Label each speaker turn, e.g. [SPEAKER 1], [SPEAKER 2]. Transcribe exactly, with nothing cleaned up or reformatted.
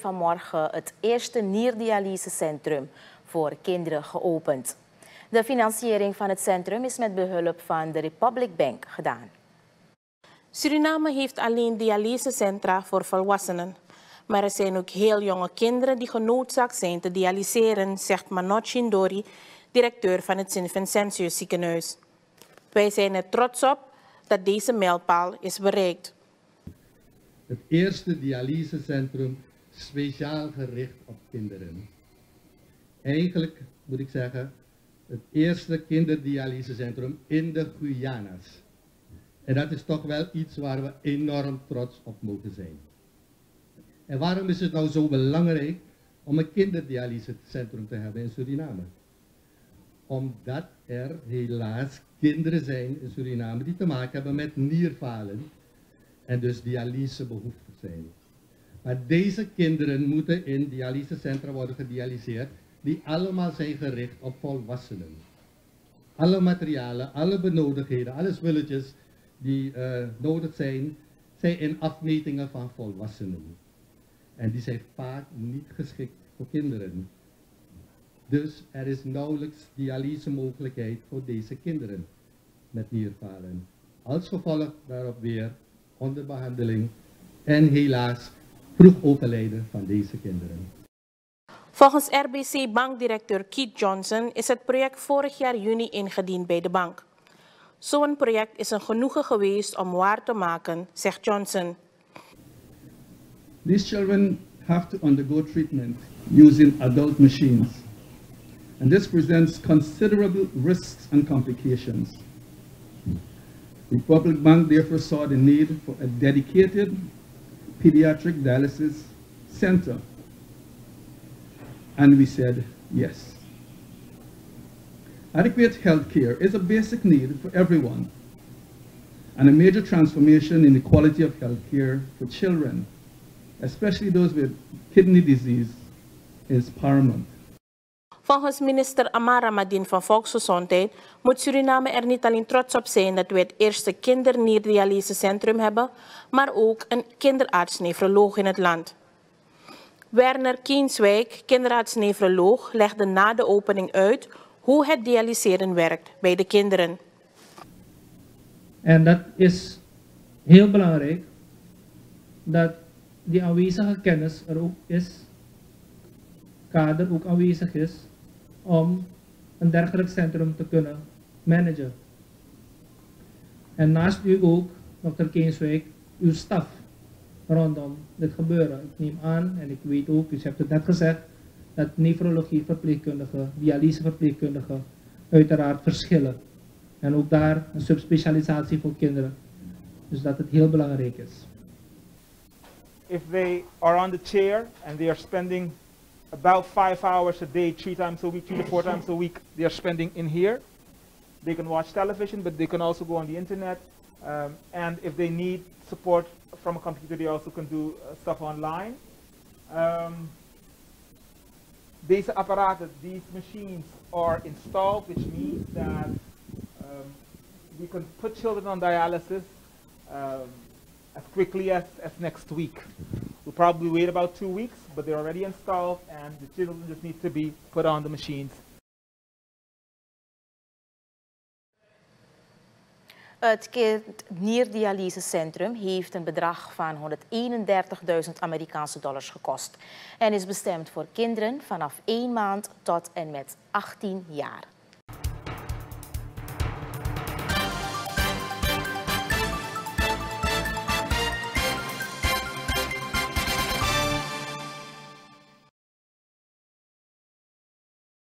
[SPEAKER 1] vanmorgen het eerste nierdialysecentrum voor kinderen geopend. De financiering van het centrum is met behulp van de Republic Bank gedaan.
[SPEAKER 2] Suriname heeft alleen dialysecentra voor volwassenen. Maar er zijn ook heel jonge kinderen die genoodzaakt zijn te dialyseren, zegt Manoj Shindori, directeur van het Sint Vincentius ziekenhuis. Wij zijn er trots op dat deze mijlpaal is bereikt.
[SPEAKER 3] Het eerste dialysecentrum speciaal gericht op kinderen. Eigenlijk moet ik zeggen, het eerste kinderdialysecentrum in de Guyana's. En dat is toch wel iets waar we enorm trots op mogen zijn. En waarom is het nou zo belangrijk om een kinderdialysecentrum te hebben in Suriname? Omdat er helaas kinderen zijn in Suriname die te maken hebben met nierfalen en dus dialysebehoeften zijn. Maar deze kinderen moeten in dialysecentra worden gedialyseerd die allemaal zijn gericht op volwassenen. Alle materialen, alle benodigdheden, alle spulletjes die uh, nodig zijn, zijn in afmetingen van volwassenen. En die zijn vaak niet geschikt voor kinderen. Dus er is nauwelijks dialyse mogelijkheid voor deze kinderen met nierfalen. Als gevolg daarop weer onderbehandeling en helaas vroeg overlijden van deze kinderen.
[SPEAKER 2] Volgens R B C-bankdirecteur Keith Johnson is het project vorig jaar juni ingediend bij de bank. Zo'n project is een genoegen geweest om waar te maken, zegt Johnson.
[SPEAKER 4] These children have to undergo treatment using adult machines, and this presents considerable risks and complications. The Republic Bank therefore saw the need for a dedicated pediatric dialysis center, and we said yes. Adequate health care is a basic need for everyone, and a major transformation in the quality of health care for children, especially those with kidney disease, is paramount.
[SPEAKER 2] Volgens minister Amara Madin van Volksgezondheid moet Suriname er niet alleen trots op zijn dat we het eerste kindernierdialysecentrum hebben, maar ook een kinderarts-nefroloog in het land. Werner Keenswijk, kinderarts-nefroloog, legde na de opening uit hoe het dialyseren werkt bij de kinderen.
[SPEAKER 5] En dat is heel belangrijk dat die aanwezige kennis er ook is, kader ook aanwezig is, om een dergelijk centrum te kunnen managen. En naast u ook, dokter Keenswijk, uw staf rondom dit gebeuren. Ik neem aan en ik weet ook, u hebt het net gezegd, dat nefrologieverpleegkundigen, dialyseverpleegkundigen uiteraard verschillen. En ook daar een subspecialisatie voor kinderen. Dus dat het heel belangrijk is.
[SPEAKER 6] If they are on the chair and they are spending about five hours a day, three times a week, three to four times a week, they are spending in here. They can watch television, but they can also go on the internet. Um, and if they need support from a computer, they also can do uh, stuff online. Um, Deze apparaten, these machines are installed, which means that um, we can put children on dialysis um, as quickly as, as next week. We'll probably wait about two weeks, but they're already installed and the children just need to be put on the machines.
[SPEAKER 1] Het nierdialysecentrum heeft een bedrag van honderdeenendertigduizend Amerikaanse dollars gekost en is bestemd voor kinderen vanaf één maand tot en met achttien jaar.